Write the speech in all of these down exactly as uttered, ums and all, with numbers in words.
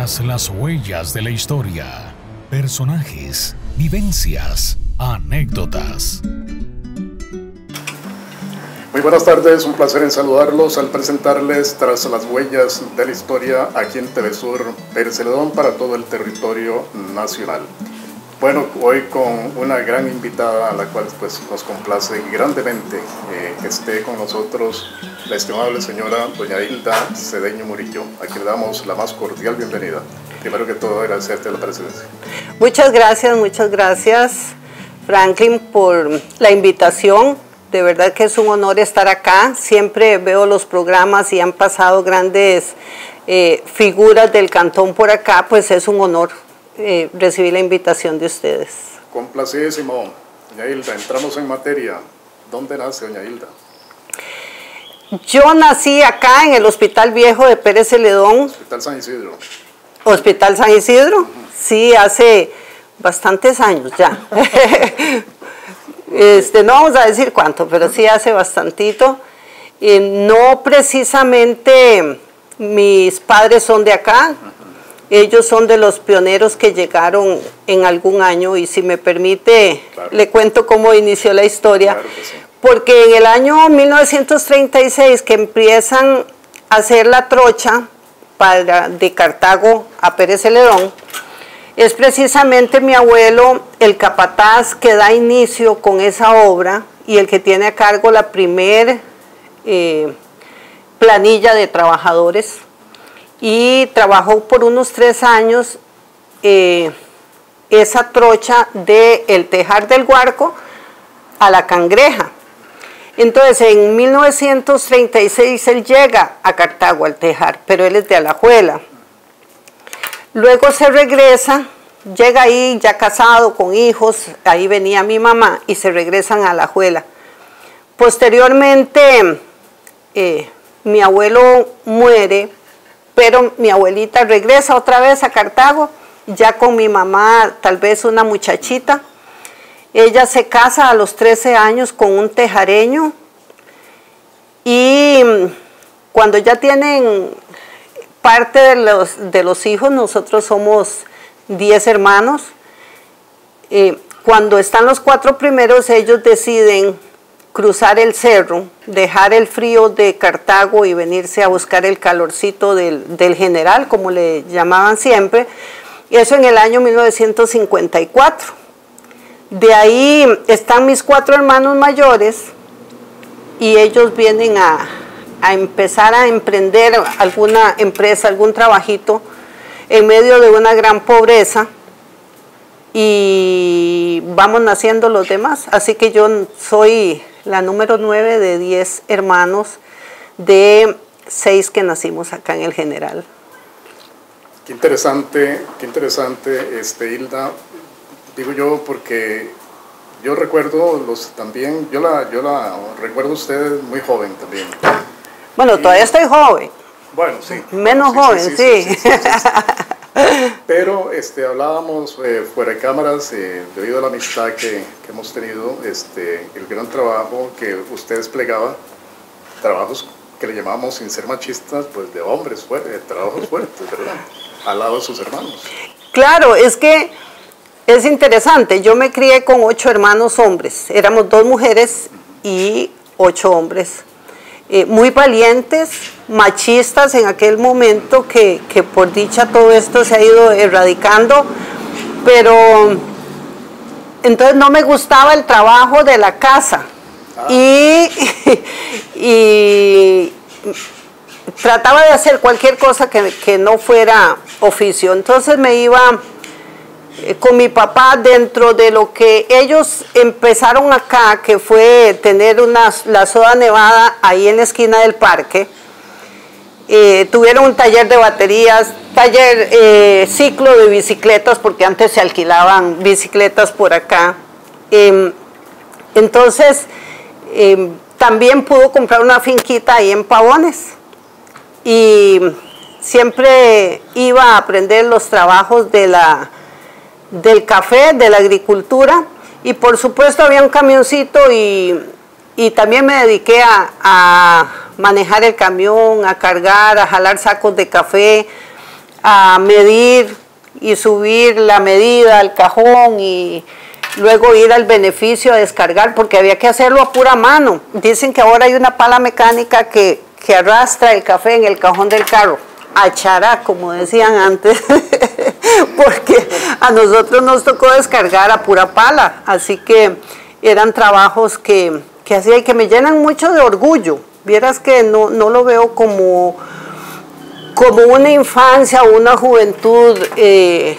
Tras las huellas de la historia, personajes, vivencias, anécdotas. Muy buenas tardes, un placer en saludarlos al presentarles Tras las huellas de la historia aquí en T V Sur Pérez Celedón para todo el territorio nacional. Bueno, hoy con una gran invitada a la cual pues, nos complace grandemente eh, que esté con nosotros la estimable señora doña Hilda Cedeño Murillo, a quien le damos la más cordial bienvenida. Primero que todo, agradecerte la presencia. Muchas gracias, muchas gracias, Franklin, por la invitación. De verdad que es un honor estar acá. Siempre veo los programas y han pasado grandes eh, figuras del cantón por acá, pues es un honor eh, recibir la invitación de ustedes. Complacidísimo. Doña Hilda, entramos en materia. ¿Dónde nace doña Hilda? Yo nací acá en el Hospital Viejo de Pérez Celedón. Hospital San Isidro. Hospital San Isidro, uh-huh. Sí, hace bastantes años ya. Este, no vamos a decir cuánto, pero sí hace bastantito. Y no precisamente mis padres son de acá, ellos son de los pioneros que llegaron en algún año, y si me permite, claro, le cuento cómo inició la historia. Claro que sí. Porque en el año mil novecientos treinta y seis que empiezan a hacer la trocha para, de Cartago a Pérez Celedón, es precisamente mi abuelo el capataz que da inicio con esa obra y el que tiene a cargo la primer eh, planilla de trabajadores, y trabajó por unos tres años eh, esa trocha del Tejar del Guarco a la Cangreja. Entonces en mil novecientos treinta y seis él llega a Cartago al Tejar, pero él es de Alajuela. Luego se regresa, llega ahí ya casado, con hijos, ahí venía mi mamá, y se regresan a Alajuela. Posteriormente, eh, mi abuelo muere, pero mi abuelita regresa otra vez a Cartago, ya con mi mamá, tal vez una muchachita. Ella se casa a los trece años con un tejareño, y cuando ya tienen parte de los, de los hijos, nosotros somos diez hermanos, eh, cuando están los cuatro primeros, ellos deciden cruzar el cerro, dejar el frío de Cartago y venirse a buscar el calorcito del, del general, como le llamaban siempre, y eso en el año mil novecientos cincuenta y cuatro. De ahí están mis cuatro hermanos mayores, y ellos vienen a, a empezar a emprender alguna empresa, algún trabajito, en medio de una gran pobreza, y vamos naciendo los demás. Así que yo soy la número nueve de diez hermanos, de seis que nacimos acá en el General. Qué interesante, qué interesante, este, Hilda. Digo yo porque yo recuerdo los también, yo la, yo la recuerdo a usted muy joven también. Bueno, y todavía estoy joven. Bueno, sí. Menos sí, joven, sí. sí. sí, sí, sí, sí, sí. Pero este, hablábamos eh, fuera de cámaras, eh, debido a la amistad que, que hemos tenido, este, el gran trabajo que usted desplegaba, trabajos que le llamamos, sin ser machistas, pues de hombres fuertes, trabajos fuertes, ¿verdad? Al lado de sus hermanos. Claro, es que es interesante. Yo me crié con ocho hermanos hombres. Éramos dos mujeres y ocho hombres. Eh, muy valientes, machistas en aquel momento, que, que por dicha todo esto se ha ido erradicando, pero entonces no me gustaba el trabajo de la casa. Ah. y, y trataba de hacer cualquier cosa que, que no fuera oficio. Entonces me iba con mi papá dentro de lo que ellos empezaron acá, que fue tener una, la soda nevada ahí en la esquina del parque. Eh, tuvieron un taller de baterías, taller, eh, ciclo de bicicletas, porque antes se alquilaban bicicletas por acá. Eh, entonces, eh, también pudo comprar una finquita ahí en Pavones. Y siempre iba a aprender los trabajos de la... del café, de la agricultura, y por supuesto había un camioncito, y, y también me dediqué a, a manejar el camión, a cargar, a jalar sacos de café, a medir y subir la medida al cajón y luego ir al beneficio a descargar, porque había que hacerlo a pura mano. Dicen que ahora hay una pala mecánica que, que arrastra el café en el cajón del carro, a chará, como decían antes, porque a nosotros nos tocó descargar a pura pala, así que eran trabajos que, que hacía y que me llenan mucho de orgullo. Vieras que no, no lo veo como, como una infancia o una juventud eh,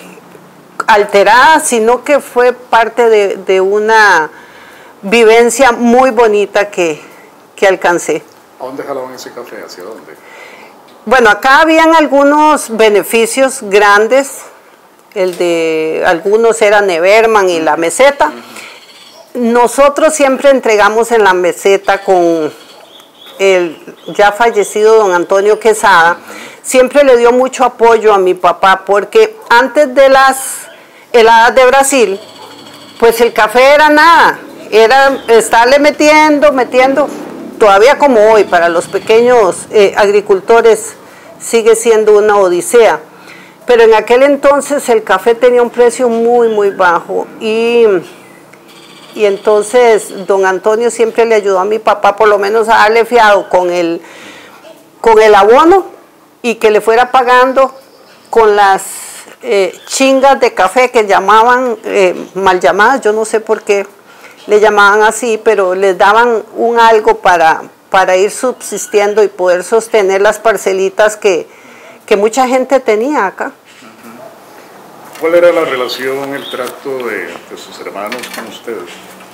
alterada, sino que fue parte de, de una vivencia muy bonita que, que alcancé. ¿A dónde jalaban ese café? ¿Hacia dónde? Bueno, acá habían algunos beneficios grandes, el de algunos eran Neverman y la meseta. Nosotros siempre entregamos en la meseta con el ya fallecido don Antonio Quesada. Siempre le dio mucho apoyo a mi papá, porque antes de las heladas de Brasil, pues el café era nada, era estarle metiendo, metiendo, todavía como hoy para los pequeños eh, agricultores sigue siendo una odisea, pero en aquel entonces el café tenía un precio muy muy bajo y, y entonces don Antonio siempre le ayudó a mi papá por lo menos a darle fiado con el, con el abono y que le fuera pagando con las eh, chingas de café que llamaban, eh, mal llamadas, yo no sé por qué le llamaban así, pero les daban un algo para, para ir subsistiendo y poder sostener las parcelitas que, que mucha gente tenía acá. ¿Cuál era la relación, el trato de, de sus hermanos con ustedes?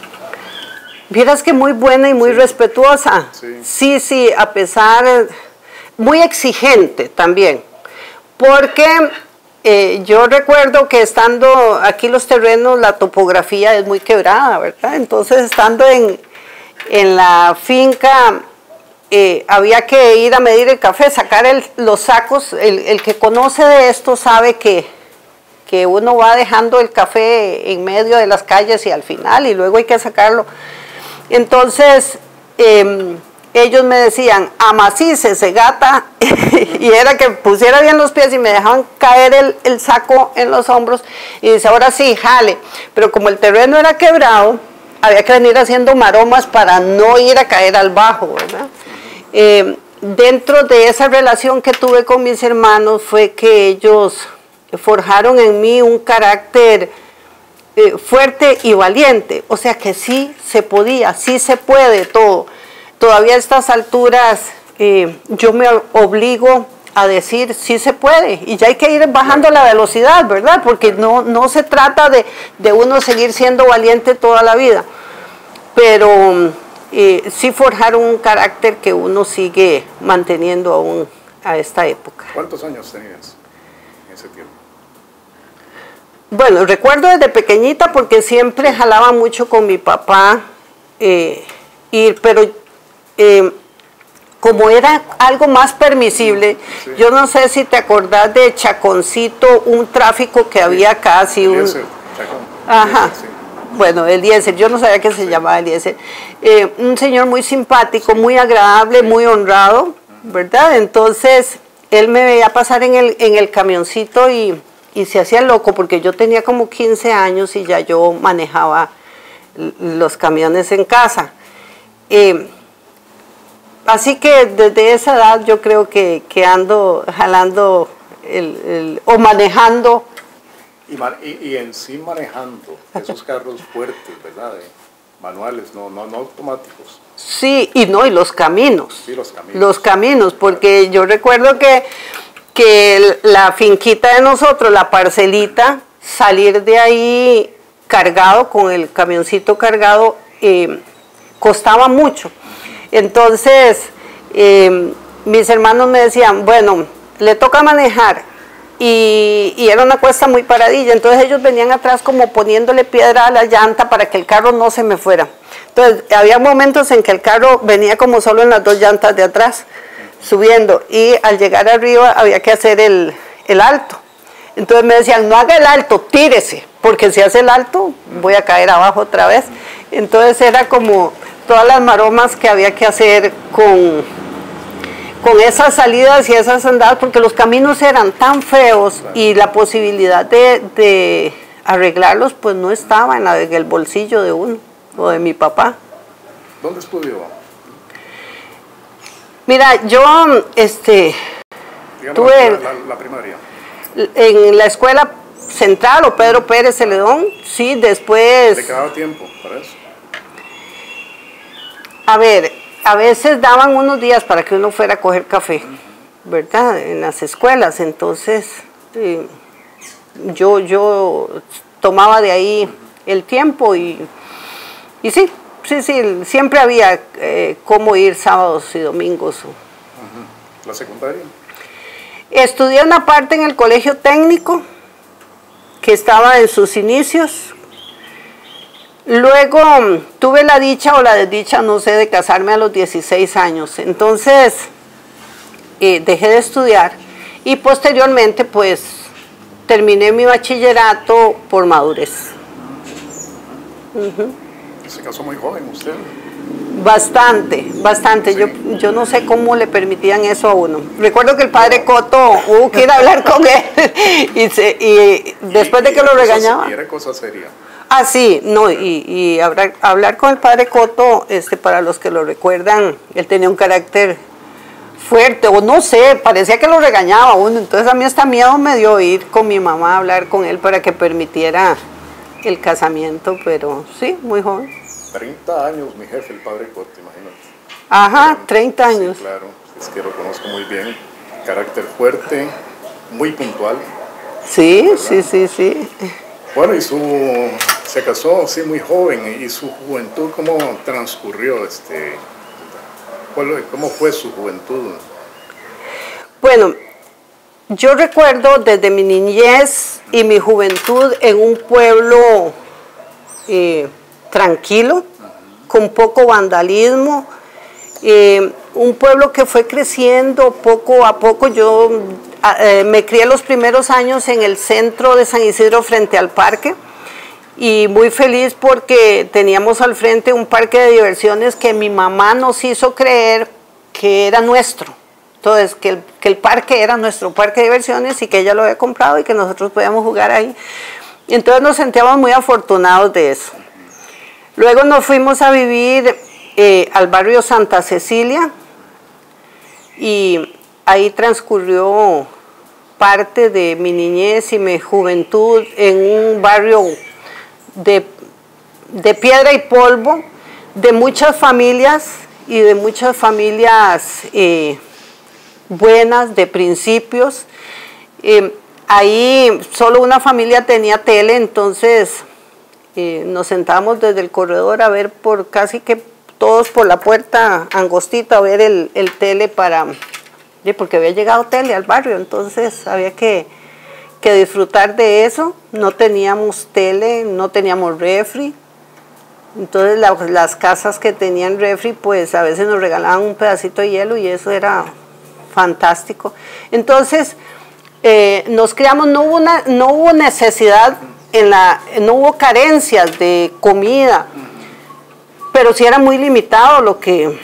Vieras que muy buena y muy sí. respetuosa. Sí. sí, sí, a pesar, muy exigente también, porque eh, yo recuerdo que estando aquí los terrenos, la topografía es muy quebrada, ¿verdad? Entonces estando en, en la finca, eh, había que ir a medir el café, sacar el, los sacos, el, el que conoce de esto sabe que, que uno va dejando el café en medio de las calles y al final, y luego hay que sacarlo. Entonces, eh, ellos me decían, amacícese, gata, y era que pusiera bien los pies y me dejaban caer el, el saco en los hombros, y dice, ahora sí, jale. Pero como el terreno era quebrado, había que venir haciendo maromas para no ir a caer al bajo, ¿verdad? Eh, dentro de esa relación que tuve con mis hermanos fue que ellos forjaron en mí un carácter eh, fuerte y valiente, o sea que sí se podía, sí se puede todo. Todavía a estas alturas eh, yo me obligo a decir sí se puede y ya hay que ir bajando la velocidad, ¿verdad? Porque no, no se trata de, de uno seguir siendo valiente toda la vida, pero eh, sí forjaron un carácter que uno sigue manteniendo aún a esta época. ¿Cuántos años tenías en ese tiempo? Bueno, recuerdo desde pequeñita porque siempre jalaba mucho con mi papá, eh, ir, pero eh, como era algo más permisible, sí. Yo no sé si te acordás de Chaconcito, un tráfico que sí. había acá, así un... Chacón. Ajá. Sí. Bueno, Eliezer, yo no sabía que se llamaba Eliezer. Eh, un señor muy simpático, sí. muy agradable, sí. muy honrado, ¿verdad? Entonces, él me veía pasar en el, en el camioncito y... y se hacía loco porque yo tenía como quince años y ya yo manejaba los camiones en casa. Eh, así que desde esa edad yo creo que, que ando jalando el, el, o manejando. Y, man, y, y en sí manejando esos carros fuertes, ¿verdad? Eh, manuales, no, no, no automáticos. Sí, y no, y los caminos. Sí, los caminos. Los caminos, porque yo recuerdo que que la finquita de nosotros, la parcelita, salir de ahí cargado, con el camioncito cargado, eh, costaba mucho. Entonces, eh, mis hermanos me decían, bueno, le toca manejar, y, y era una cuesta muy paradilla, entonces ellos venían atrás como poniéndole piedra a la llanta para que el carro no se me fuera. Entonces, había momentos en que el carro venía como solo en las dos llantas de atrás, subiendo, y al llegar arriba había que hacer el, el alto. Entonces me decían, no haga el alto, tírese, porque si hace el alto voy a caer abajo otra vez. Entonces era como todas las maromas que había que hacer con, con esas salidas y esas andadas, porque los caminos eran tan feos y la posibilidad de, de arreglarlos pues no estaba en, la, en el bolsillo de uno o de mi papá. ¿Dónde estudió? Mira, yo este, Digamos, tuve la, la, la primaria. En la escuela central o Pedro Pérez Celedón, sí, después... ¿Le quedaba tiempo para eso? A ver, a veces daban unos días para que uno fuera a coger café, ¿verdad? En las escuelas, entonces eh, yo, yo tomaba de ahí el tiempo y, y sí, sí, sí, siempre había eh, cómo ir sábados y domingos. Uh-huh. ¿La secundaria? Estudié una parte en el colegio técnico, que estaba en sus inicios. Luego tuve la dicha o la desdicha, no sé, de casarme a los dieciséis años. Entonces eh, dejé de estudiar y posteriormente pues terminé mi bachillerato por madurez. Uh-huh. Se casó muy joven usted. Bastante, bastante. Sí. Yo, yo no sé cómo le permitían eso a uno. Recuerdo que el padre Coto hubo que ir a hablar con él y, se, y después y, de que y lo cosa, regañaba. Y era cosa seria. Ah, sí, no, y, y hablar, hablar con el padre Coto, este, para los que lo recuerdan, él tenía un carácter fuerte, o no sé, parecía que lo regañaba a uno. Entonces a mí hasta miedo me dio ir con mi mamá a hablar con él para que permitiera el casamiento, pero sí, muy joven. treinta años, mi jefe, el padre Coto, imagínate. Ajá, treinta años. Sí, claro, es que lo conozco muy bien. Carácter fuerte, muy puntual. Sí, ¿verdad? sí, sí, sí. Bueno, y su, se casó, sí, muy joven. ¿Y su juventud cómo transcurrió? Este, ¿cuál, ¿Cómo fue su juventud? Bueno, yo recuerdo desde mi niñez y mi juventud en un pueblo eh, tranquilo, con poco vandalismo, eh, un pueblo que fue creciendo poco a poco. Yo eh, me crié los primeros años en el centro de San Isidro frente al parque y muy feliz porque teníamos al frente un parque de diversiones que mi mamá nos hizo creer que era nuestro. Entonces, que el, que el parque era nuestro parque de diversiones y que ella lo había comprado y que nosotros podíamos jugar ahí. Entonces nos sentíamos muy afortunados de eso. Luego nos fuimos a vivir eh, al barrio Santa Cecilia y ahí transcurrió parte de mi niñez y mi juventud en un barrio de, de piedra y polvo, de muchas familias y de muchas familias eh, buenas, de principios. Eh, ahí solo una familia tenía tele, entonces eh, nos sentábamos desde el corredor a ver por casi que todos por la puerta angostita a ver el, el tele para, porque había llegado tele al barrio, entonces había que, que disfrutar de eso. No teníamos tele, no teníamos refri, entonces la, las casas que tenían refri pues a veces nos regalaban un pedacito de hielo y eso era fantástico. Entonces eh, nos criamos, no hubo, una, no hubo necesidad, en la, no hubo carencias de comida, pero sí era muy limitado lo que,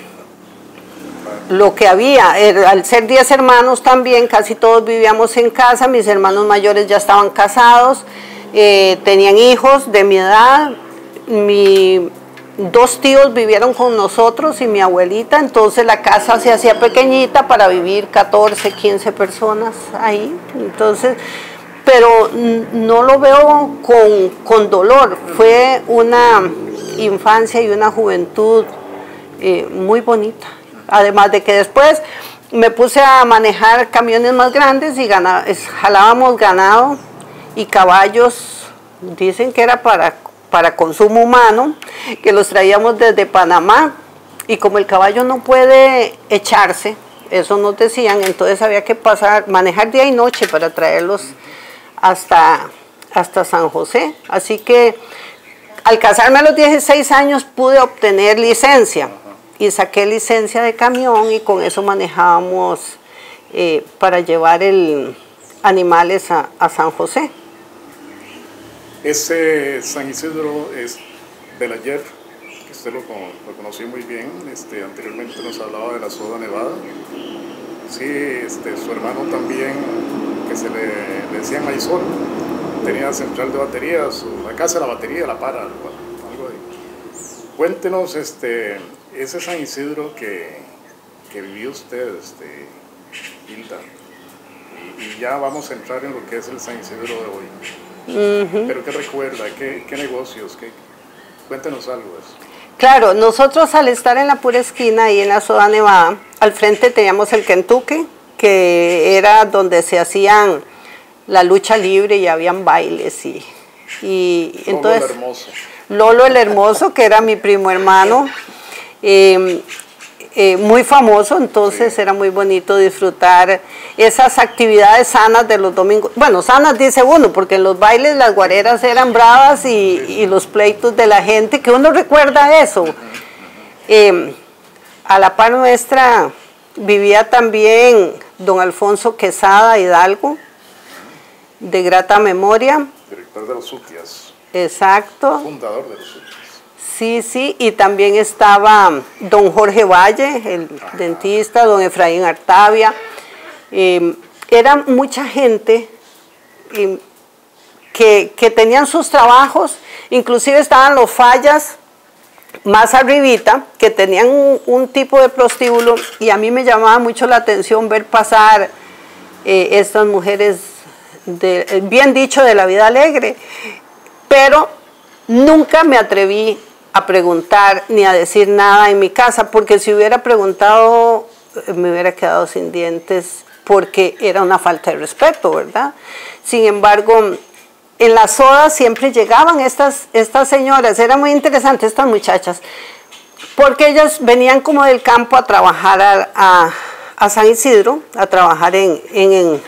lo que había. Al ser diez hermanos también, casi todos vivíamos en casa. Mis hermanos mayores ya estaban casados, eh, tenían hijos de mi edad. Mi, dos tíos vivieron con nosotros y mi abuelita, entonces la casa se hacía pequeñita para vivir catorce, quince personas ahí. Entonces, pero no lo veo con, con dolor. Fue una infancia y una juventud eh, muy bonita. Además de que después me puse a manejar camiones más grandes y ganaba, jalábamos ganado y caballos. Dicen que era para, para consumo humano, que los traíamos desde Panamá. Y como el caballo no puede echarse, eso nos decían, entonces había que pasar, manejar día y noche para traerlos hasta, hasta San José. Así que al casarme a los dieciséis años pude obtener licencia y saqué licencia de camión y con eso manejábamos eh, para llevar el, animales a, a San José. Ese San Isidro es del ayer, que usted lo, lo conoció muy bien. Este, anteriormente nos hablaba de la Soda Nevada. Sí, este, su hermano también, que se le, le decía Maizol, tenía central de baterías, su, la casa de la batería, la para, algo, algo ahí. Cuéntenos, este, ese San Isidro que, que vivió usted, este, Hilda, y, y ya vamos a entrar en lo que es el San Isidro de hoy. Uh-huh. Pero ¿qué recuerda? ¿Qué, qué negocios? ¿Qué? Cuéntenos algo de eso. Claro, nosotros al estar en la pura esquina, ahí en la Soda Nevada, al frente teníamos el Kentucky, que era donde se hacían la lucha libre y habían bailes. Y, y Lolo entonces, el Hermoso. Lolo el Hermoso, que era mi primo hermano, eh, eh, muy famoso, entonces sí. Era muy bonito disfrutar esas actividades sanas de los domingos. Bueno, sanas dice uno, porque en los bailes las guareras eran bravas y, y los pleitos de la gente, que uno recuerda eso. Eh, a la par nuestra vivía también don Alfonso Quesada Hidalgo, de grata memoria. Director de los Utias. Exacto. Fundador de los Utias. Sí, sí, y también estaba don Jorge Valle, el Ajá. dentista, don Efraín Artavia. Eh, era mucha gente eh, que, que tenían sus trabajos, inclusive estaban los fallas más arribita, que tenían un, un tipo de prostíbulo, y a mí me llamaba mucho la atención ver pasar eh, estas mujeres, de, bien dicho, de la vida alegre, pero nunca me atreví a preguntar ni a decir nada en mi casa, porque si hubiera preguntado me hubiera quedado sin dientes, porque era una falta de respeto, ¿verdad? Sin embargo, en la soda siempre llegaban estas, estas señoras, era muy interesante estas muchachas, porque ellas venían como del campo a trabajar a, a, a San Isidro, a trabajar en, en, en,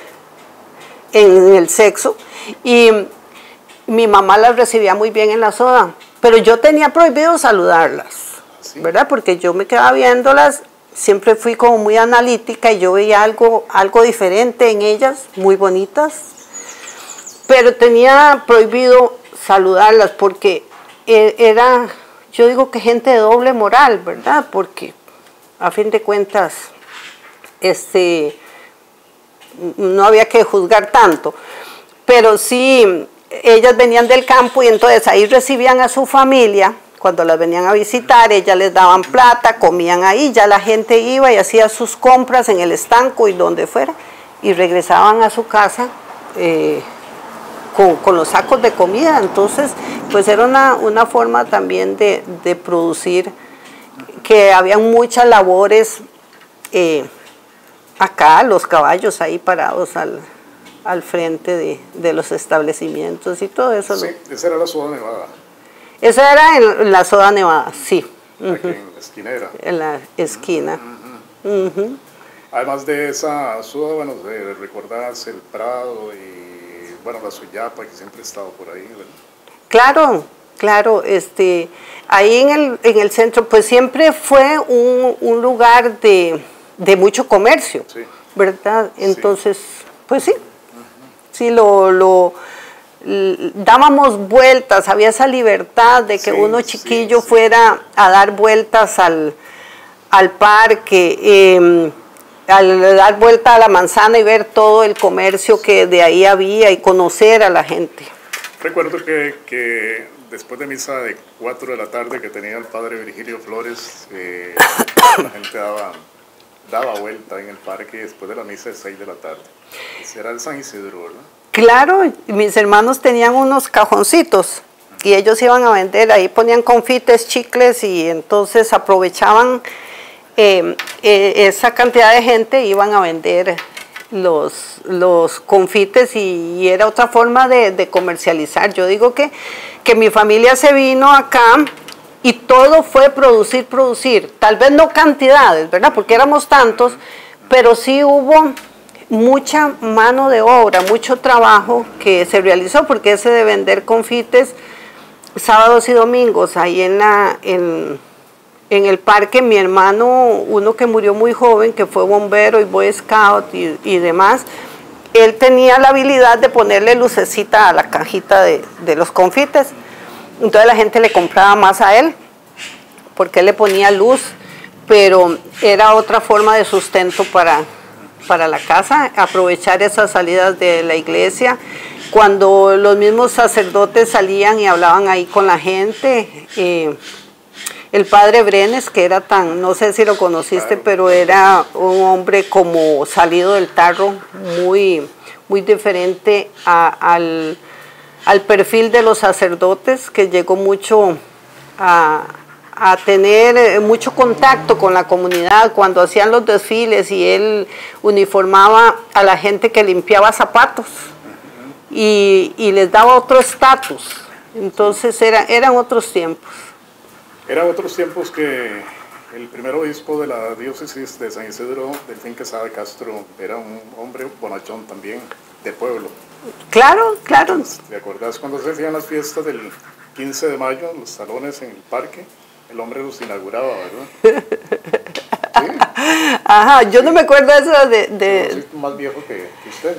en el sexo, y mi mamá las recibía muy bien en la soda, pero yo tenía prohibido saludarlas, ¿sí? ¿Verdad? Porque yo me quedaba viéndolas, siempre fui como muy analítica y yo veía algo, algo diferente en ellas, muy bonitas, pero tenía prohibido saludarlas porque era, yo digo que gente de doble moral, ¿verdad? Porque a fin de cuentas, este, no había que juzgar tanto, pero sí, ellas venían del campo y entonces ahí recibían a su familia, cuando las venían a visitar, ellas les daban plata, comían ahí, ya la gente iba y hacía sus compras en el estanco y donde fuera, y regresaban a su casa eh, con, con los sacos de comida. Entonces, pues era una, una forma también de, de producir, que habían muchas labores, eh, acá los caballos ahí parados al... al frente de, de los establecimientos y todo eso. Sí, ¿no? Esa era la Soda Nevada. Esa era en la Soda Nevada, sí. Aquí uh-huh. En la esquinera. En la esquina. Uh-huh. Uh-huh. Además de esa soda, bueno, recordás el Prado y, bueno, la Suyapa, que siempre ha estado por ahí, ¿verdad? Claro, claro. Este, ahí en el, en el centro, pues siempre fue un, un lugar de, de mucho comercio, sí. ¿Verdad? Entonces, sí. Pues sí. Sí, lo, lo dábamos vueltas, había esa libertad de que sí, uno chiquillo sí, sí. fuera a dar vueltas al, al parque, eh, al dar vuelta a la manzana y ver todo el comercio que de ahí había y conocer a la gente. Recuerdo que, que después de misa de cuatro de la tarde que tenía el padre Virgilio Flores, eh, la gente daba, daba vuelta en el parque después de la misa de seis de la tarde. Ese era el San Isidro, ¿verdad? Claro, mis hermanos tenían unos cajoncitos y ellos iban a vender, ahí ponían confites, chicles y entonces aprovechaban eh, eh, esa cantidad de gente, iban a vender los, los confites y, y era otra forma de, de comercializar. Yo digo que, que mi familia se vino acá y todo fue producir, producir, tal vez no cantidades, ¿verdad? Porque éramos tantos, pero sí hubo mucha mano de obra, mucho trabajo que se realizó, porque ese de vender confites sábados y domingos ahí en, la, en, en el parque, mi hermano, uno que murió muy joven, que fue bombero y boy scout y, y demás, él tenía la habilidad de ponerle lucecita a la cajita de, de los confites, entonces la gente le compraba más a él, porque él le ponía luz, pero era otra forma de sustento para para la casa, aprovechar esas salidas de la iglesia, cuando los mismos sacerdotes salían y hablaban ahí con la gente. Eh, el padre Brenes, que era tan, no sé si lo conociste, pero era un hombre como salido del tarro, muy, muy diferente a, al, al perfil de los sacerdotes, que llegó mucho a, a tener mucho contacto con la comunidad cuando hacían los desfiles, y él uniformaba a la gente que limpiaba zapatos y, y les daba otro estatus. Entonces era, eran otros tiempos. Eran otros tiempos que el primer obispo de la diócesis de San Isidro, Delfín Quesada Castro, era un hombre bonachón también, de pueblo. Claro, claro. ¿Te acordás cuando se hacían las fiestas del quince de mayo en los salones en el parque? El hombre los inauguraba, ¿verdad? Sí. Ajá, yo no me acuerdo eso de... de... Yo soy más viejo que, que usted.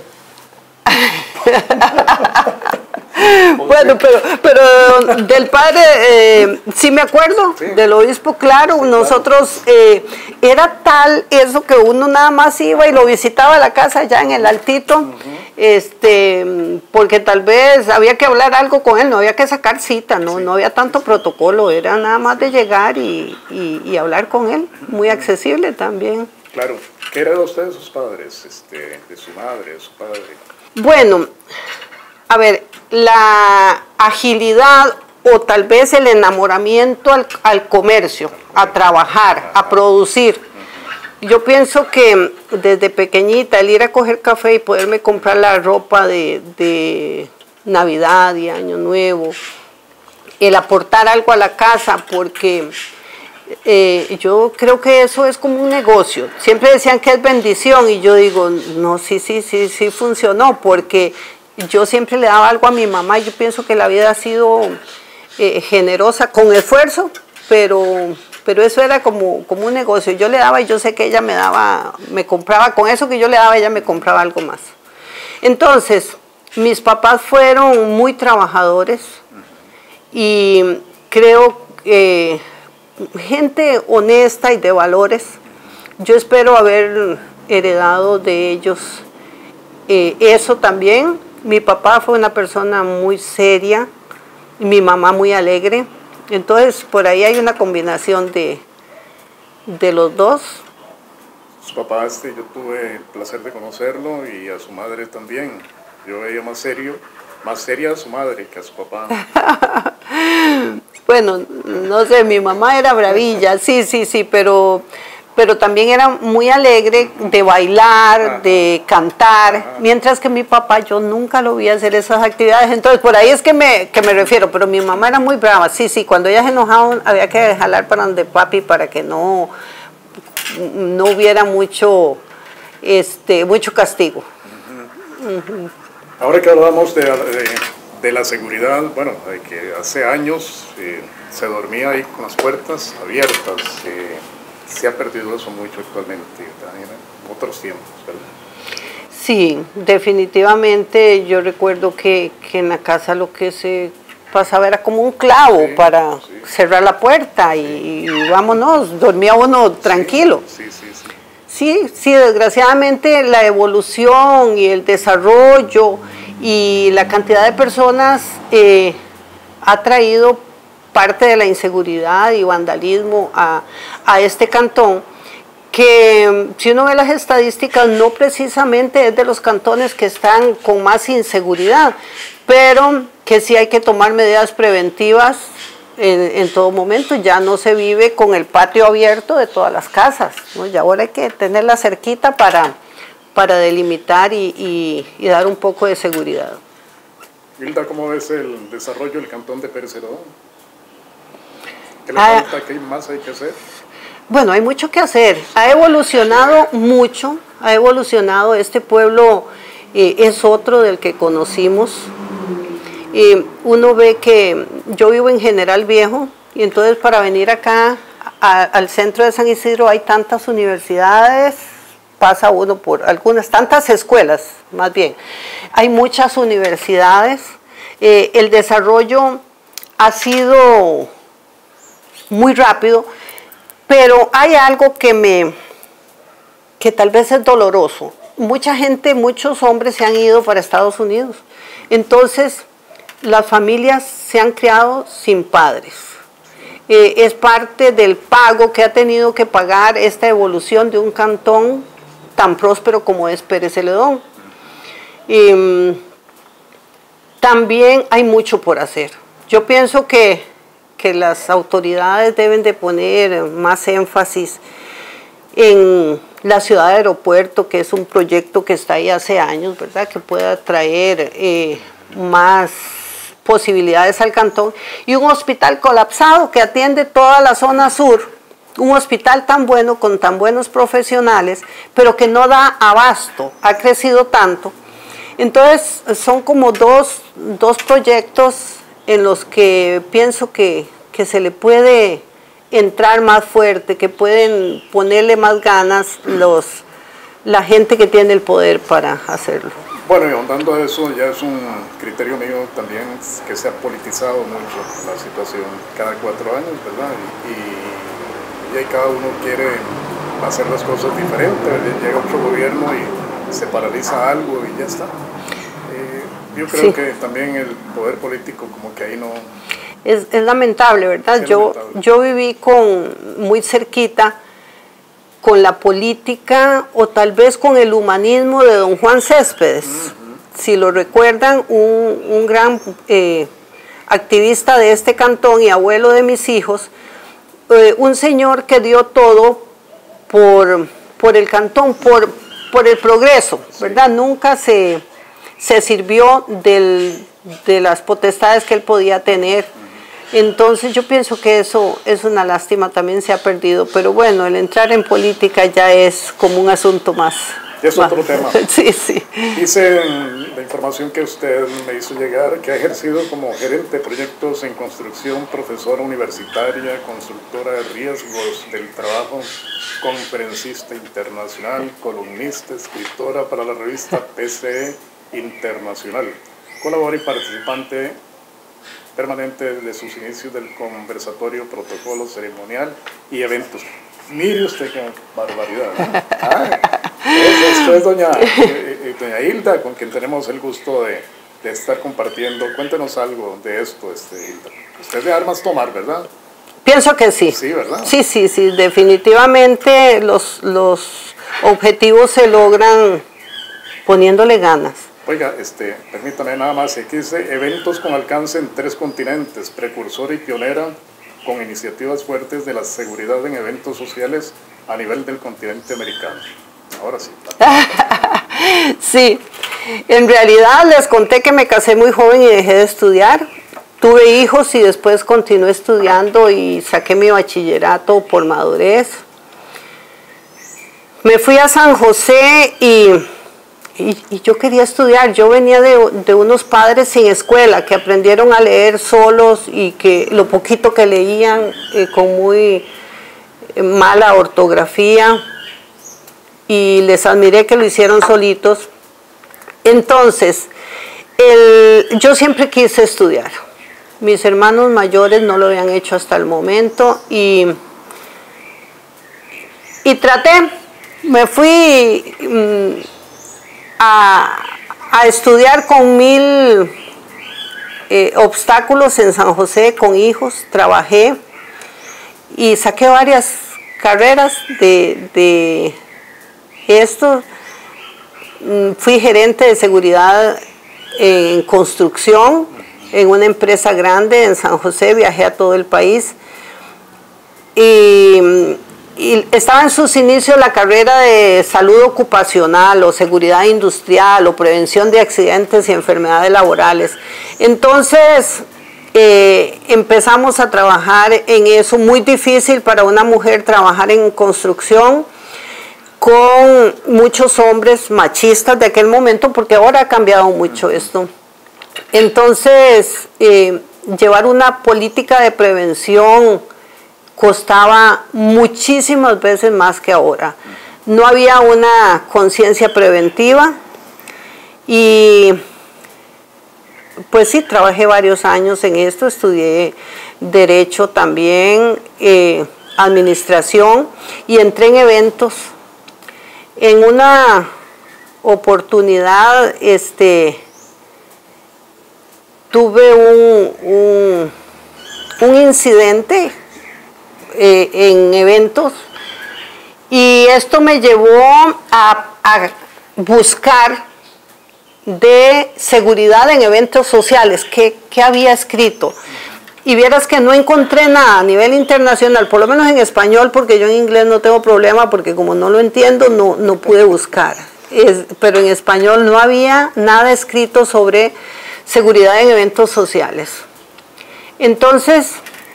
Bueno, pero, pero del padre, eh, sí me acuerdo, sí. Del obispo, claro, sí, nosotros, claro. Eh, era tal eso que uno nada más iba y lo visitaba a la casa allá en el Altito, uh-huh. este, porque tal vez había que hablar algo con él, no había que sacar cita, no, sí. no había tanto protocolo, era nada más de llegar y, y, y hablar con él, muy accesible también. Claro, ¿qué era de usted de sus padres, este, de su madre, de su padre? Bueno, a ver, la agilidad o tal vez el enamoramiento al, al comercio, a trabajar, a producir. Yo pienso que desde pequeñita el ir a coger café y poderme comprar la ropa de, de Navidad y Año Nuevo, el aportar algo a la casa, porque eh, yo creo que eso es como un negocio. Siempre decían que es bendición y yo digo, no, sí, sí, sí, sí funcionó, porque yo siempre le daba algo a mi mamá y yo pienso que la vida ha sido eh, generosa, con esfuerzo, pero, pero eso era como, como un negocio. Yo le daba y yo sé que ella me daba, me compraba, con eso que yo le daba ella me compraba algo más. Entonces, mis papás fueron muy trabajadores y creo que eh, gente honesta y de valores. Yo espero haber heredado de ellos eh, eso también. Mi papá fue una persona muy seria, mi mamá muy alegre, entonces por ahí hay una combinación de, de los dos. Su papá, este, yo tuve el placer de conocerlo, y a su madre también. Yo veía más serio, más seria a su madre que a su papá. Bueno, no sé, mi mamá era bravilla, sí, sí, sí, pero... pero también era muy alegre de bailar, ajá, de cantar, ajá, mientras que mi papá yo nunca lo vi hacer esas actividades. Entonces por ahí es que me, que me refiero, pero mi mamá era muy brava, sí, sí, cuando ella se enojaba había que jalar para donde papi para que no, no hubiera mucho, este, mucho castigo. Uh-huh. Uh-huh. Ahora que hablamos de, de, de la seguridad, bueno, de que hace años eh, se dormía ahí con las puertas abiertas, eh, se ha perdido eso mucho actualmente, también en otros tiempos, ¿verdad? Sí, definitivamente yo recuerdo que, que en la casa lo que se pasaba era como un clavo, sí, para sí. cerrar la puerta y, y vámonos, dormía uno tranquilo. Sí, sí, sí. Sí, sí, desgraciadamente la evolución y el desarrollo y la cantidad de personas eh, ha traído parte de la inseguridad y vandalismo a, a este cantón, que si uno ve las estadísticas no precisamente es de los cantones que están con más inseguridad, pero que sí hay que tomar medidas preventivas en, en todo momento. Ya no se vive con el patio abierto de todas las casas, ¿no? Ya ahora hay que tenerla cerquita para, para delimitar y, y, y dar un poco de seguridad. Hilda, ¿cómo ves el desarrollo del cantón de Pérez Celedón? ¿Qué le falta? Ah, ¿qué más hay que hacer? Bueno, hay mucho que hacer. Ha evolucionado mucho, ha evolucionado. Este pueblo eh, es otro del que conocimos. Eh, uno ve que yo vivo en General Viejo, y entonces para venir acá a, al centro de San Isidro hay tantas universidades, pasa uno por algunas, tantas escuelas más bien. Hay muchas universidades. Eh, el desarrollo ha sido muy rápido, pero hay algo que me, que tal vez es doloroso. Mucha gente, muchos hombres se han ido para Estados Unidos. Entonces, las familias se han criado sin padres. Eh, es parte del pago que ha tenido que pagar esta evolución de un cantón tan próspero como es Pérez Celedón. Eh, también hay mucho por hacer. Yo pienso que, que las autoridades deben de poner más énfasis en la ciudad de aeropuerto, que es un proyecto que está ahí hace años, ¿verdad? Que pueda traer eh, más posibilidades al cantón, y un hospital colapsado que atiende toda la zona sur, un hospital tan bueno, con tan buenos profesionales, pero que no da abasto, ha crecido tanto. Entonces son como dos, dos proyectos en los que pienso que, que se le puede entrar más fuerte, que pueden ponerle más ganas los, la gente que tiene el poder para hacerlo. Bueno, y ahondando a eso, ya es un criterio mío también que se ha politizado mucho la situación cada cuatro años, ¿verdad? Y, y, y cada uno quiere hacer las cosas diferentes, llega otro gobierno y se paraliza algo y ya está. Eh, yo creo sí. que también el poder político como que ahí no... Es, es lamentable, ¿verdad? Es yo, lamentable. yo viví con muy cerquita con la política o tal vez con el humanismo de don Juan Céspedes. Uh-huh. Si lo recuerdan, un, un gran eh, activista de este cantón y abuelo de mis hijos, eh, un señor que dio todo por, por el cantón, por, por el progreso, ¿verdad? Sí. Nunca se, se sirvió del, de las potestades que él podía tener. Entonces yo pienso que eso es una lástima, también se ha perdido, pero bueno, el entrar en política ya es como un asunto más. Es más. Otro tema. Sí, sí. Dice en la información que usted me hizo llegar que ha ejercido como gerente de proyectos en construcción, profesora universitaria, consultora de riesgos del trabajo, conferencista internacional, columnista, escritora para la revista P C E Internacional, colabora y participante permanente desde sus inicios del conversatorio, protocolo ceremonial y eventos. Mire usted qué barbaridad, ¿no? Ah, esto es doña, eh, doña Hilda, con quien tenemos el gusto de, de estar compartiendo. Cuéntenos algo de esto, este, Hilda. Usted es de armas tomar, ¿verdad? Pienso que sí. Sí, ¿verdad? Sí, sí, sí. Definitivamente los, los objetivos se logran poniéndole ganas. Oiga, este, permítame nada más, aquí dice eventos con alcance en tres continentes, precursora y pionera con iniciativas fuertes de la seguridad en eventos sociales a nivel del continente americano. Ahora sí. Sí, en realidad les conté que me casé muy joven y dejé de estudiar. Tuve hijos y después continué estudiando y saqué mi bachillerato por madurez. Me fui a San José y... Y, y yo quería estudiar. Yo venía de, de unos padres sin escuela que aprendieron a leer solos y que lo poquito que leían eh, con muy eh, mala ortografía, y les admiré que lo hicieron solitos. Entonces, el, yo siempre quise estudiar. Mis hermanos mayores no lo habían hecho hasta el momento y, y traté, me fui... Mmm, A, a estudiar con mil eh, obstáculos en San José, con hijos, trabajé y saqué varias carreras de, de esto. Fui gerente de seguridad en construcción en una empresa grande en San José, viajé a todo el país y... Y estaba en sus inicios la carrera de salud ocupacional o seguridad industrial o prevención de accidentes y enfermedades laborales. Entonces eh, empezamos a trabajar en eso, muy difícil para una mujer trabajar en construcción con muchos hombres machistas de aquel momento, porque ahora ha cambiado mucho esto. Entonces eh, llevar una política de prevención costaba muchísimas veces más que ahora. No había una conciencia preventiva y pues sí, trabajé varios años en esto, estudié Derecho también, eh, Administración y entré en eventos. en una oportunidad este, tuve un, un, un incidente eh, en eventos, y esto me llevó a, a buscar de seguridad en eventos sociales, ¿qué, qué había escrito? Y vieras que no encontré nada a nivel internacional, por lo menos en español, porque yo en inglés no tengo problema, porque como no lo entiendo, no, no pude buscar. Es, pero en español no había nada escrito sobre seguridad en eventos sociales. Entonces,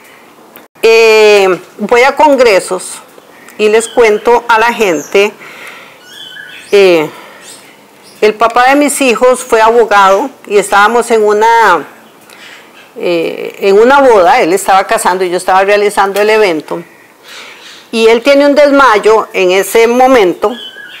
eh, voy a congresos y les cuento a la gente, eh, el papá de mis hijos fue abogado y estábamos en una... Eh, en una boda, él estaba casando y yo estaba realizando el evento, y él tiene un desmayo en ese momento,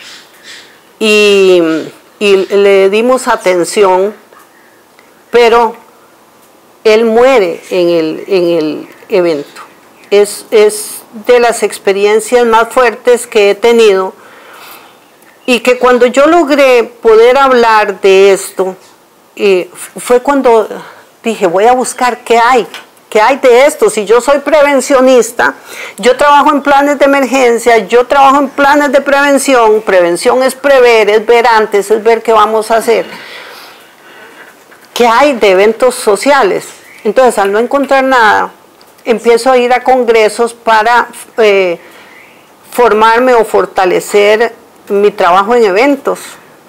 y, y le dimos atención, pero él muere en el, en el evento. Es, es de las experiencias más fuertes que he tenido, y que cuando yo logré poder hablar de esto, eh, fue cuando dije, voy a buscar qué hay, qué hay de esto. Si yo soy prevencionista, yo trabajo en planes de emergencia, yo trabajo en planes de prevención. Prevención es prever, es ver antes, es ver qué vamos a hacer. ¿Qué hay de eventos sociales? Entonces, al no encontrar nada, empiezo a ir a congresos para eh, formarme o fortalecer mi trabajo en eventos.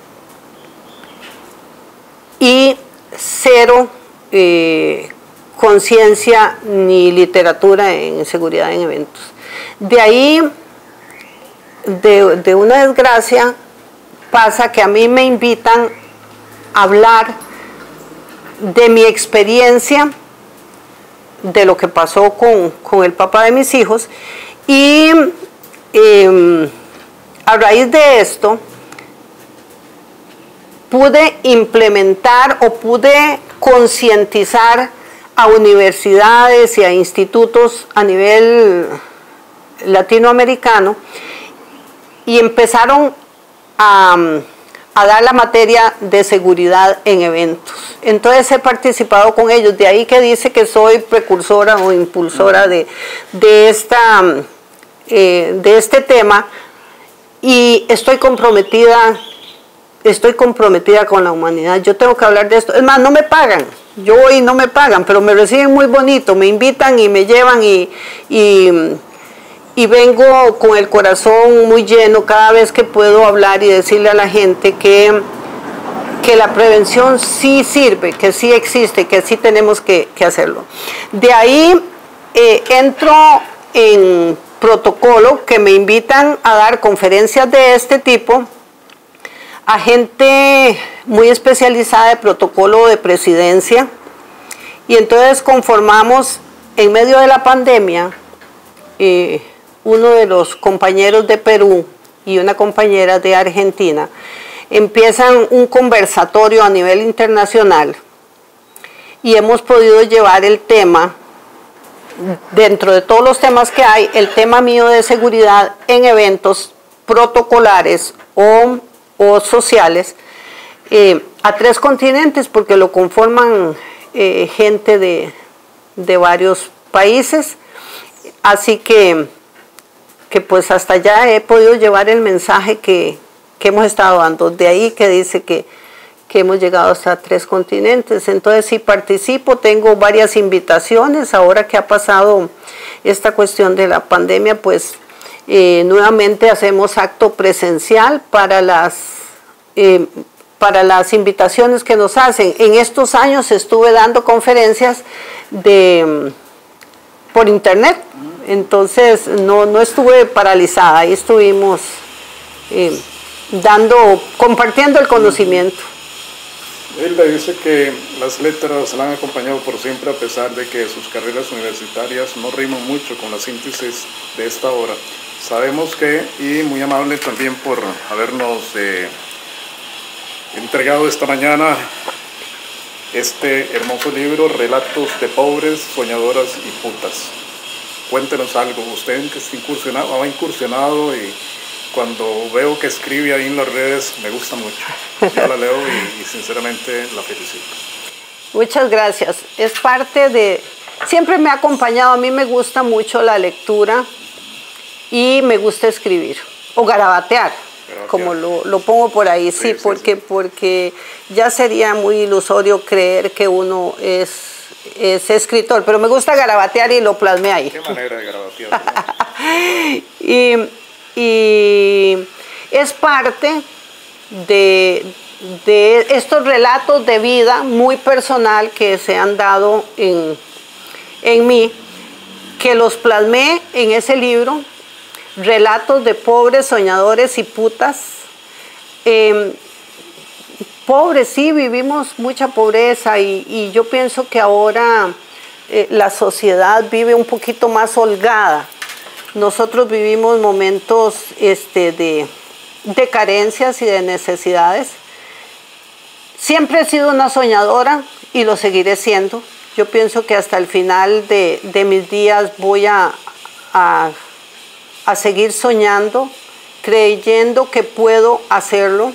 Y cero Eh, conciencia ni literatura en seguridad en eventos. De ahí, de, de una desgracia, pasa que a mí me invitan a hablar de mi experiencia, de lo que pasó con, con el papá de mis hijos, y eh, a raíz de esto pude implementar o pude concientizar a universidades y a institutos a nivel latinoamericano, y empezaron a, a dar la materia de seguridad en eventos. Entonces he participado con ellos, de ahí que dice que soy precursora o impulsora de, de, esta, eh, de este tema, y estoy comprometida Estoy comprometida con la humanidad. Yo tengo que hablar de esto. Es más, no me pagan. Yo voy y no me pagan, pero me reciben muy bonito. Me invitan y me llevan, y, y, y vengo con el corazón muy lleno cada vez que puedo hablar y decirle a la gente que, que la prevención sí sirve, que sí existe, que sí tenemos que, que hacerlo. De ahí eh, entro en protocolo, que me invitan a dar conferencias de este tipo a gente muy especializada de protocolo de presidencia, y entonces conformamos, en medio de la pandemia, eh, uno de los compañeros de Perú y una compañera de Argentina empiezan un conversatorio a nivel internacional, y hemos podido llevar el tema, dentro de todos los temas que hay, el tema mío de seguridad en eventos protocolares o o sociales, eh, a tres continentes, porque lo conforman eh, gente de, de varios países. Así que, que pues hasta allá he podido llevar el mensaje que, que hemos estado dando. De ahí que dice que, que hemos llegado hasta tres continentes. Entonces sí participo, tengo varias invitaciones. Ahora que ha pasado esta cuestión de la pandemia, pues Eh, nuevamente hacemos acto presencial para las, eh, para las invitaciones que nos hacen. En estos años estuve dando conferencias de, por internet, entonces no, no estuve paralizada, ahí estuvimos eh, dando, compartiendo el conocimiento. Él le dice que las letras la han acompañado por siempre, a pesar de que sus carreras universitarias no riman mucho con la síntesis de esta obra. Sabemos que, y muy amable también por habernos eh, entregado esta mañana este hermoso libro, Relatos de pobres, soñadoras y putas. Cuéntenos algo, usted que está incursionado, ha incursionado y, cuando veo que escribe ahí en las redes, me gusta mucho. Yo la leo y, y sinceramente la felicito. Muchas gracias. Es parte de... Siempre me ha acompañado. A mí me gusta mucho la lectura y me gusta escribir. O garabatear, garabatear. como lo, lo pongo por ahí. Sí, sí, porque, sí, porque ya sería muy ilusorio creer que uno es, es escritor. Pero me gusta garabatear y lo plasmé ahí. ¿Qué manera de garabatear? y, y es parte de... de estos relatos de vida muy personal que se han dado en, en mí, que los plasmé en ese libro, Relatos de pobres, soñadores y putas. Eh, pobres, sí, vivimos mucha pobreza y, y yo pienso que ahora eh, la sociedad vive un poquito más holgada. Nosotros vivimos momentos este, de, de carencias y de necesidades. Siempre he sido una soñadora y lo seguiré siendo. Yo pienso que hasta el final de, de mis días voy a, a, a seguir soñando, creyendo que puedo hacerlo.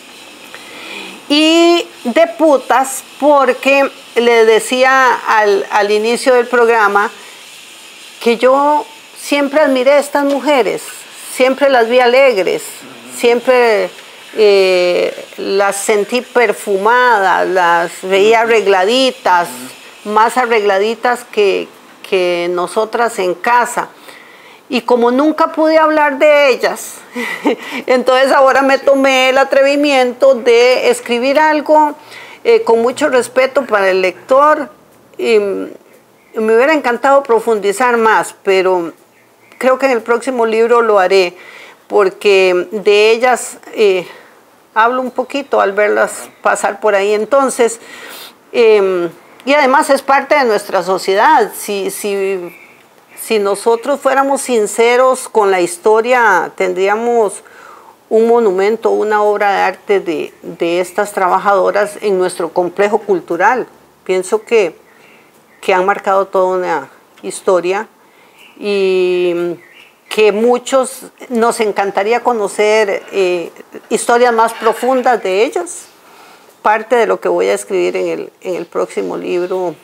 Y de putas, porque le decía al, al inicio del programa que yo siempre admiré a estas mujeres, siempre las vi alegres, siempre... Eh, las sentí perfumadas, las veía arregladitas, más arregladitas que, que nosotras en casa. Y como nunca pude hablar de ellas, entonces ahora me tomé el atrevimiento de escribir algo eh, con mucho respeto para el lector. Y me hubiera encantado profundizar más, pero creo que en el próximo libro lo haré, porque de ellas... Eh, hablo un poquito al verlas pasar por ahí. Entonces, eh, y además es parte de nuestra sociedad. Si, si, si nosotros fuéramos sinceros con la historia, tendríamos un monumento, una obra de arte de, de estas trabajadoras en nuestro complejo cultural. Pienso que, que han marcado toda una historia y... que muchos nos encantaría conocer eh, historias más profundas de ellas. Parte de lo que voy a escribir en el, en el próximo libro,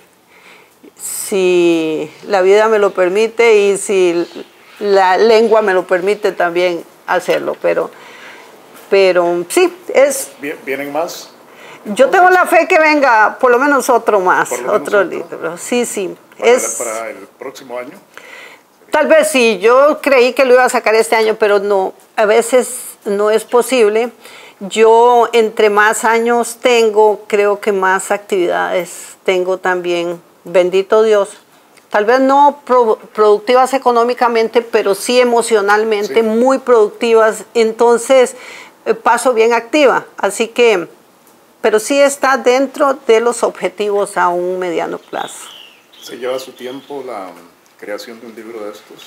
si la vida me lo permite y si la lengua me lo permite también hacerlo. Pero, pero sí, es... ¿Vienen más? Yo tengo la fe que venga por lo menos otro más, otro, otro libro. Sí, sí. ¿Para, es, para el próximo año? Tal vez sí, yo creí que lo iba a sacar este año, pero no, a veces no es posible. Yo entre más años tengo, creo que más actividades tengo también, bendito Dios. Tal vez no pro, productivas económicamente, pero sí emocionalmente, sí, muy productivas. Entonces eh, paso bien activa, así que, pero sí está dentro de los objetivos a un mediano plazo. ¿Se lleva su tiempo la creación de un libro de estos?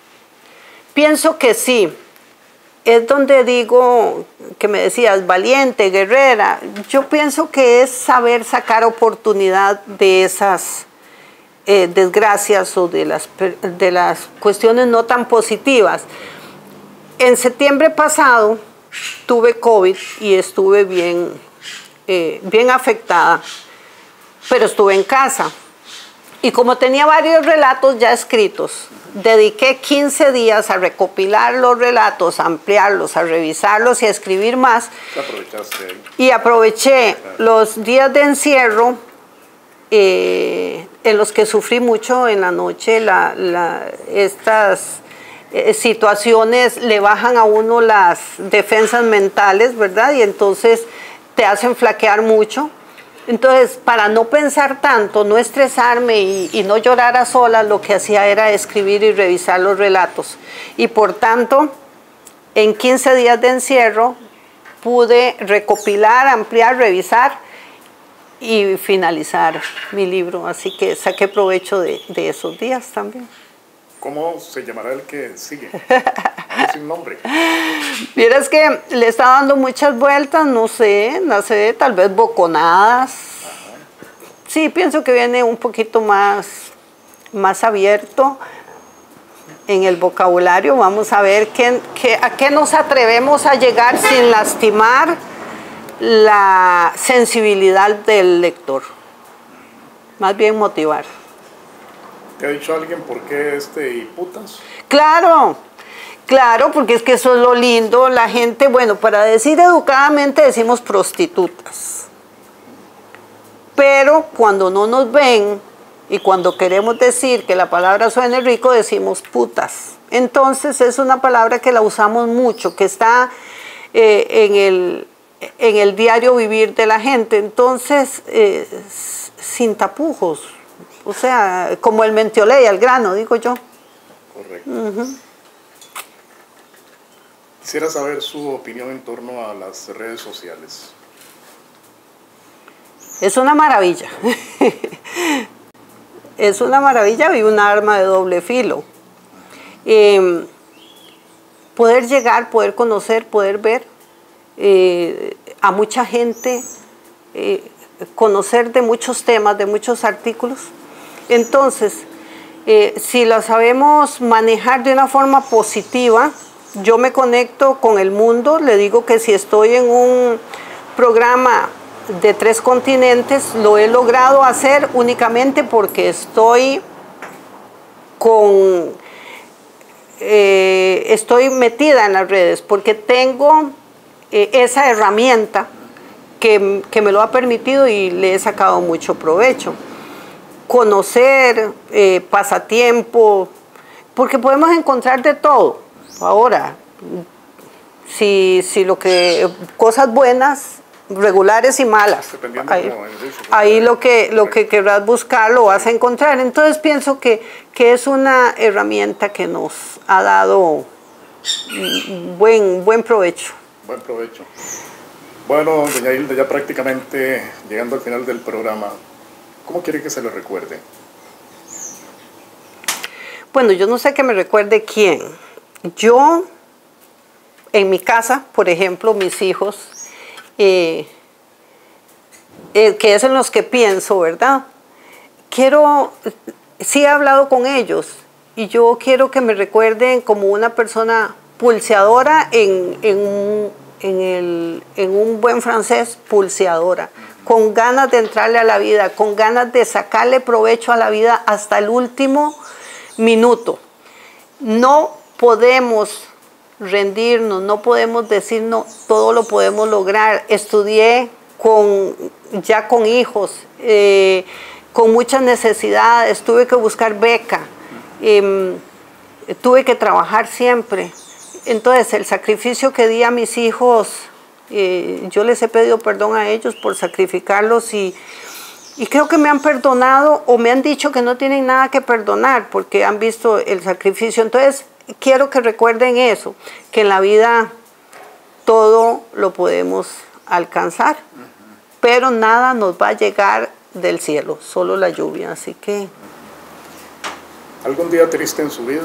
Pienso que sí. Es donde digo, que me decías, valiente, guerrera. Yo pienso que es saber sacar oportunidad de esas eh, desgracias o de las, de las cuestiones no tan positivas. En septiembre pasado tuve COVID y estuve bien, eh, bien afectada, pero estuve en casa. Y como tenía varios relatos ya escritos, dediqué quince días a recopilar los relatos, a ampliarlos, a revisarlos y a escribir más. ¿Aprovechaste ahí? Y aproveché los días de encierro eh, en los que sufrí mucho en la noche. La, la, estas eh, situaciones le bajan a uno las defensas mentales, ¿verdad? Y entonces te hacen flaquear mucho. Entonces, para no pensar tanto, no estresarme y, y no llorar a solas, lo que hacía era escribir y revisar los relatos. Y por tanto, en quince días de encierro, pude recopilar, ampliar, revisar y finalizar mi libro. Así que saqué provecho de, de esos días también. ¿Cómo se llamará el que sigue? Sin nombre. Vieras que le está dando muchas vueltas, no sé, no sé, tal vez boconadas. Ajá. Sí, pienso que viene un poquito más, más abierto. en el vocabulario. Vamos a ver qué, qué, a qué nos atrevemos a llegar sin lastimar la sensibilidad del lector. Más bien motivar. ¿Te ha dicho alguien por qué este y putas? Claro, claro, porque es que eso es lo lindo. La gente, bueno, para decir educadamente decimos prostitutas. Pero cuando no nos ven y cuando queremos decir que la palabra suene rico, decimos putas. Entonces es una palabra que la usamos mucho, que está eh, en, el, en el diario vivir de la gente. Entonces, eh, sin tapujos, o sea, como el mentioley al grano, digo yo. Correcto. Uh-huh. Quisiera saber su opinión en torno a las redes sociales. Es una maravilla. Es una maravilla y un arma de doble filo. Eh, poder llegar, poder conocer, poder ver eh, a mucha gente, eh, conocer de muchos temas, de muchos artículos. Entonces, eh, si lo sabemos manejar de una forma positiva, yo me conecto con el mundo. Le digo que si estoy en un programa de tres continentes, lo he logrado hacer únicamente porque estoy con eh, estoy metida en las redes, porque tengo eh, esa herramienta que, que me lo ha permitido y le he sacado mucho provecho. Conocer, eh, pasatiempo, porque podemos encontrar de todo. Ahora, si, si lo que cosas buenas, regulares y malas. Ahí, ahí lo que lo que querrás buscar lo vas a encontrar. Entonces pienso que, que es una herramienta que nos ha dado buen, buen provecho. Buen provecho. Bueno, doña Hilda, ya prácticamente llegando al final del programa, ¿cómo quiere que se le recuerde? Bueno, yo no sé que me recuerde quién. Yo, en mi casa, por ejemplo, mis hijos, Eh, eh, que es en los que pienso, ¿verdad? Quiero, sí he hablado con ellos y yo quiero que me recuerden como una persona pulseadora, en, en, en, el, en un buen francés, pulseadora, con ganas de entrarle a la vida, con ganas de sacarle provecho a la vida hasta el último minuto. No podemos rendirnos, no podemos decir no, todo lo podemos lograr. Estudié con, ya con hijos, eh, con muchas necesidades, tuve que buscar beca, eh, tuve que trabajar siempre. Entonces el sacrificio que di a mis hijos, eh, yo les he pedido perdón a ellos por sacrificarlos y, y creo que me han perdonado o me han dicho que no tienen nada que perdonar porque han visto el sacrificio. Entonces quiero que recuerden eso, que en la vida todo lo podemos alcanzar, uh-huh. pero nada nos va a llegar del cielo, solo la lluvia, así que... ¿Algún día triste en su vida?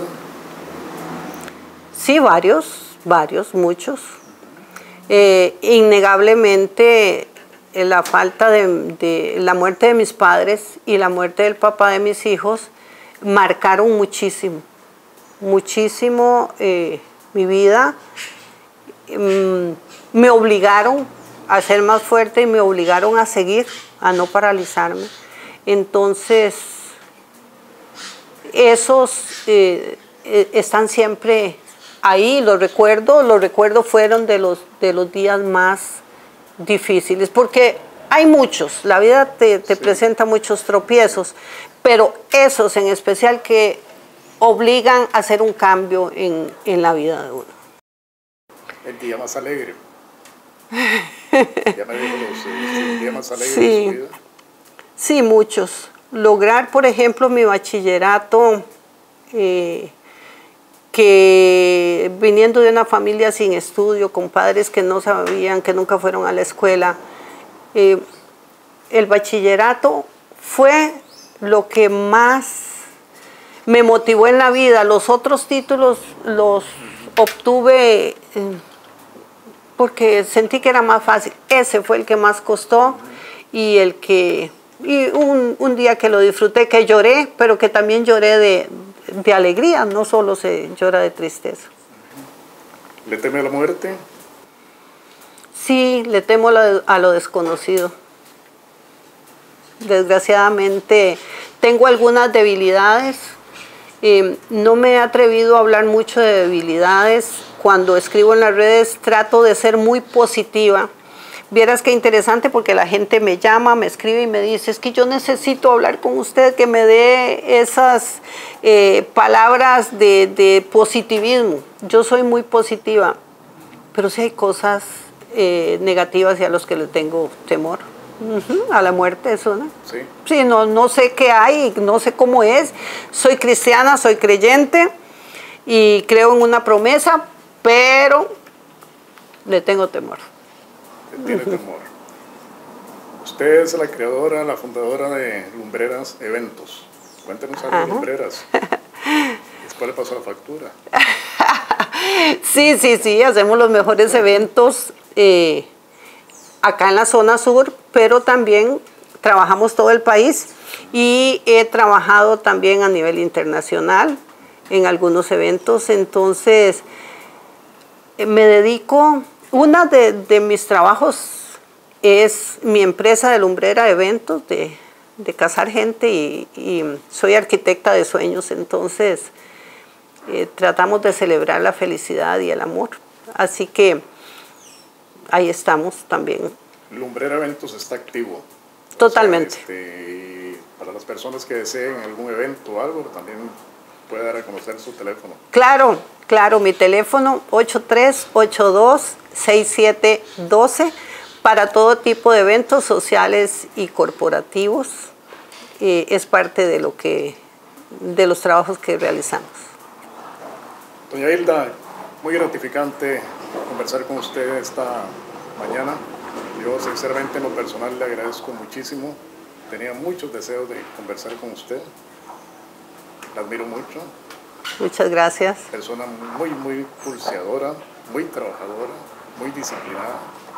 Sí, varios, varios, muchos. Eh, innegablemente eh, la falta de, de la muerte de mis padres y la muerte del papá de mis hijos marcaron muchísimo. muchísimo eh, mi vida, mm, me obligaron a ser más fuerte y me obligaron a seguir, a no paralizarme. Entonces, esos eh, eh, están siempre ahí, los recuerdo, los recuerdos fueron de los, de los días más difíciles, porque hay muchos, la vida te, te sí. presenta muchos tropiezos, pero esos en especial que obligan a hacer un cambio en, en la vida de uno. El día más alegre. Ya me dijo los, el día más alegre sí. de su vida. Sí, muchos. Lograr, por ejemplo, mi bachillerato, eh, que viniendo de una familia sin estudio, con padres que no sabían, que nunca fueron a la escuela, eh, el bachillerato fue lo que más me motivó en la vida. Los otros títulos los obtuve eh, porque sentí que era más fácil. Ese fue el que más costó y el que y un, un día que lo disfruté, que lloré, pero que también lloré de, de alegría, no solo se llora de tristeza. ¿Le teme a la muerte? Sí, le temo a lo desconocido. Desgraciadamente tengo algunas debilidades. Eh, no me he atrevido a hablar mucho de debilidades. Cuando escribo en las redes trato de ser muy positiva. Vieras qué interesante porque la gente me llama, me escribe y me dice, es que yo necesito hablar con usted, que me dé esas eh, palabras de, de positivismo. Yo soy muy positiva, pero sí hay cosas eh, negativas y a las que le tengo temor. Uh-huh, a la muerte, eso, ¿no? Sí. Sí, no, no sé qué hay, no sé cómo es. Soy cristiana, soy creyente y creo en una promesa, pero le tengo temor. Tiene temor. Usted es la creadora, la fundadora de Lumbreras Eventos. Cuéntenos algo de Lumbreras. ¿Cuál le pasó la factura? Sí, sí, sí, hacemos los mejores eventos eh, acá en la zona sur, pero también trabajamos todo el país y he trabajado también a nivel internacional en algunos eventos. Entonces, eh, me dedico... Uno de, de mis trabajos es mi empresa de lumbrera eventos, de, de casar gente y, y soy arquitecta de sueños, entonces eh, tratamos de celebrar la felicidad y el amor. Así que ahí estamos también. Lumbrera Eventos está activo. Totalmente. O sea, este, para las personas que deseen algún evento o algo, también puede dar a conocer su teléfono. Claro, claro, mi teléfono ocho tres ocho dos, seis siete uno dos para todo tipo de eventos sociales y corporativos. Eh, es parte de lo que, de los trabajos que realizamos. Doña Hilda, muy gratificante conversar con usted esta mañana. Yo sinceramente en lo personal le agradezco muchísimo. Tenía muchos deseos de conversar con usted. La admiro mucho. Muchas gracias. Persona muy, muy pulseadora, muy trabajadora, muy disciplinada.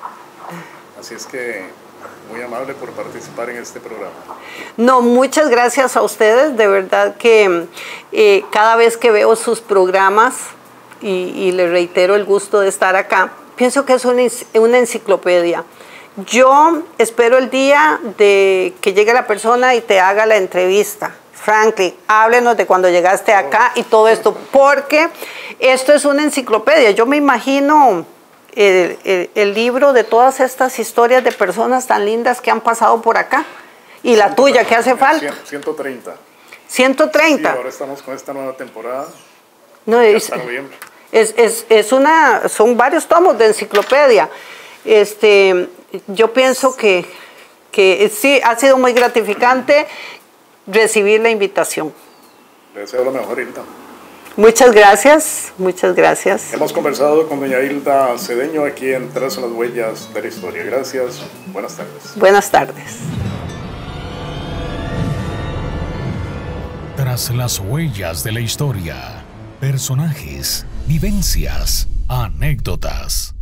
Así es que muy amable por participar en este programa. No, muchas gracias a ustedes. De verdad que eh, cada vez que veo sus programas, y, y les reitero el gusto de estar acá, pienso que es una, una enciclopedia. Yo espero el día de que llegue la persona y te haga la entrevista. Franklin, háblenos de cuando llegaste acá y todo esto, porque esto es una enciclopedia. Yo me imagino el, el, el libro de todas estas historias de personas tan lindas que han pasado por acá. Y la tuya, ¿qué hace falta? ciento treinta. ciento treinta. Sí, ahora estamos con esta nueva temporada. No, es, hasta noviembre. Es, es, es una, son varios tomos de enciclopedia. Este, yo pienso que, que sí, ha sido muy gratificante recibir la invitación. Le deseo lo mejor, Hilda. Muchas gracias, muchas gracias. Hemos conversado con doña Hilda Cedeño aquí en Tras las Huellas de la Historia. Gracias, buenas tardes. Buenas tardes. Tras las huellas de la historia, personajes, vivencias, anécdotas.